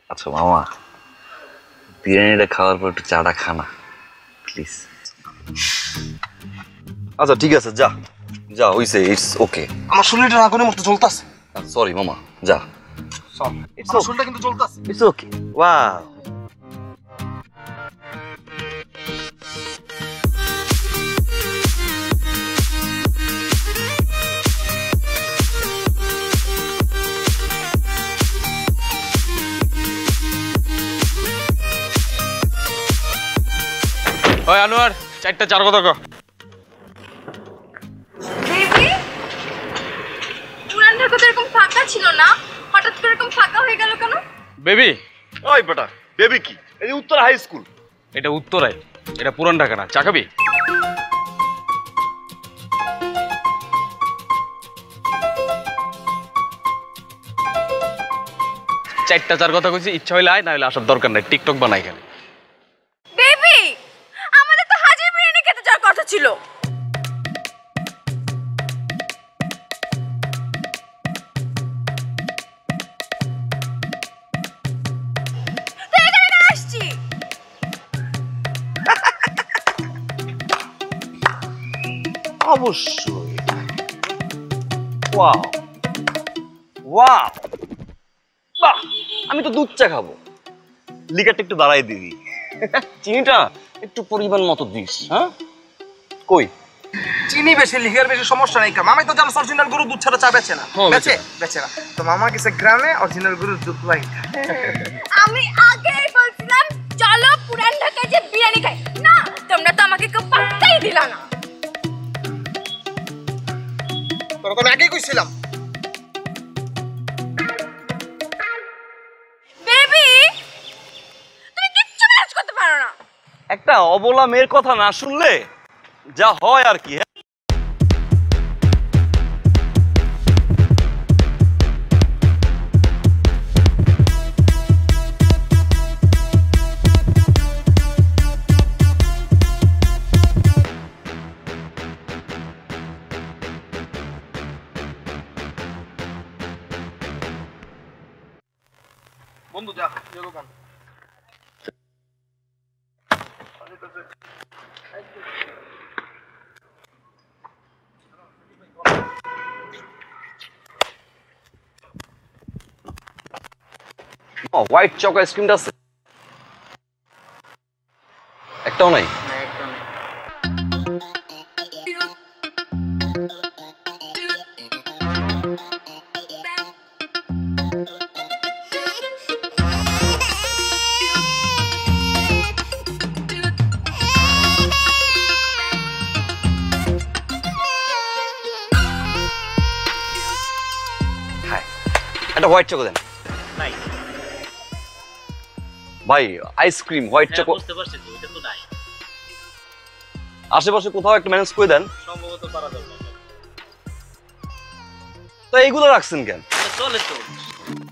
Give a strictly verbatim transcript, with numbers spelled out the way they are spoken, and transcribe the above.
আচ্ছা মামা, বিরিয়ানিটা খাওয়ার পর একটু চাটা খানা প্লিজ। আচ্ছা ঠিক আছে, যা যা হইছে, ইটস ওকে। আমার শরীরটা না করে মতো চলতেছে। সরি মামা, যা। ইটস শরীরটা কিন্তু চলতেছে। It's okay. ওয়াও। ওই আনোয়ার, চারটা চার কথা কো। বেবি, পুরান ঢাকা তো এরকম ফাঁকা ছিল না, হঠাৎ করে এরকম ফাঁকা হয়ে গেল কেন? বেবি, ওই বেটা, বেবি কি? এই উত্তর হাই স্কুল। এটা উত্তরায়, এটা পুরান ঢাকা না। চা খাবি? চারটা চার কথা কইছি, ইচ্ছা হইলে আয়, না হলে আসার দরকার নাই। টিকটক বানাই কেন? বেবি, আমাদের তো হাজির বিরিয়ানি খেতে যাওয়ার কথা ছিল। আসছি। অবশ্যই। ওয়াও ওয়াও, বাহ, আমি তো দুধ চা খাবো। লিকারটা একটু বাড়াই দিবি, চিনিটা একটু পরিমাণ মতো দিস। হ্যাঁ, কই চিনি বেশি লিগার বেশি সমস্যা নাই। মামাই তো জানো অরিজিনাল গরুর দুধ ছাড়া চা বেচে না। বেচে বেচে না তো মামা গেছে গ্রামে অরিজিনাল গরুর দুধ লাই। আমি আগেই বলছিলাম চলো পুরান ঢাকায় যে বিরিয়ানি খাই, না তোমরা তো আমাকে কেউ পাত্তাই দিলা না। তোরা তো আমি আগেই কইছিলাম। বেবি, তুমি কিচ্ছু ম্যানেজ করতে পারো না। একটা অবলা মেয়ের কথা না শুনলে যা হয় আর কি। বন্ধু যা দোকান। হোয়াইট চক আইসক্রিমটা আছে? একটাও নাই? হ্যাঁ, একটা হোয়াইট চকো দেন। নাই ভাই, আইসক্রিম হোয়াইট চকো বুঝতে পারছি তো, এটা তো নাই। আশেপাশে কোথাও একটা ম্যানেজ করে দেন। সম্ভবত পারা যাবে না। তো এইগুলো রাখছেন কেন? চলে তো।